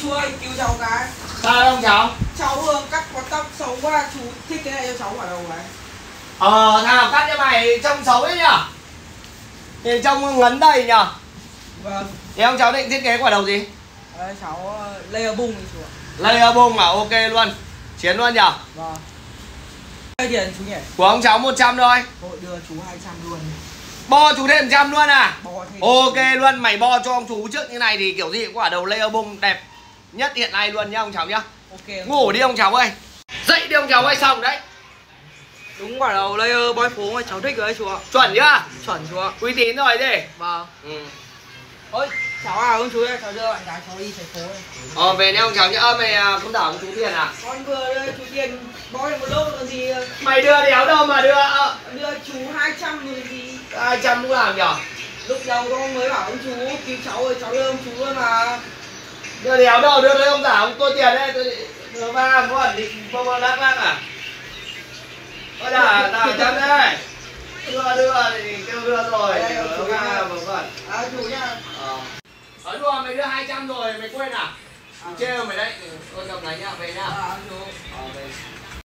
chú ơi, cứu cháu cái. Sao không cháu? Cháu vừa cắt có tóc xấu quá, chú thích cái này cho cháu quả đầu cái. Thảo cắt cho mày trông xấu ấy nhở? Nhìn trông ngấn đầy nhở? Vâng. Thì ông cháu định thiết kế quả đầu gì? Đấy, cháu layer bung đi chú ạ. Layer bung à? Ok luôn. Chiến luôn nhở? Vâng. Đây tiền chú nhỉ? Của ông cháu 100 thôi. Hội đưa chú 200 luôn. Bo chú thêm 100 luôn à? Bo thêm. Ok luôn, mày bo cho ông chú trước như này thì kiểu gì cũng quả đầu layer bung đẹp nhất hiện nay luôn nhá ông cháu nhá. Ok. Ngủ đi ông cháu ơi. Dậy đi ông cháu ơi, xong đấy. Đúng quả đầu layer boy phố mà cháu thích rồi đấy chú ạ. Chuẩn nhá? Chuẩn chú ạ. Uy tín rồi đi. Vâng. Ừ. Cháu à ông chú ơi, cháu đưa bạn gái cháu đi thành phố này. Về nha ông cháu nhá. Mày không đảo ông chú tiền à? Con vừa đưa chú tiền bói một lô còn gì. Mày đưa đéo đâu mà đưa. Đưa chú 200 rồi gì. 200 cũng làm nhở? Lúc đầu con mới bảo ông chú cứu cháu rồi cháu đưa ông chú luôn mà. Đưa đéo đâu, đưa đây ông giả ông tôi tiền đấy. Đưa ba có ẩn định không lắc lắc à? Ôi đã 100 đấy. Đưa thì kêu đưa rồi. Chú nha. Ở đùa mày đưa 200 rồi mày quên à? Trêu mày đấy. Tôi cầm này nhá, về nhá. Chú. Về.